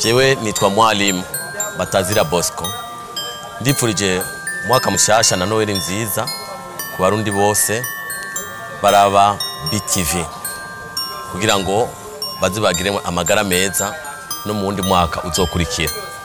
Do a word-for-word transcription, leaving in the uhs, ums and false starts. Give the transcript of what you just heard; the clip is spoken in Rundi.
jewe nitwa mwalimu batazira Bosco. Ndipfurije mwaka mushasha na Noel nziza ku Barundi bose baraba B T V kugira ngo baze bagire amagara meza no mu wundi mwaka uzokurikira.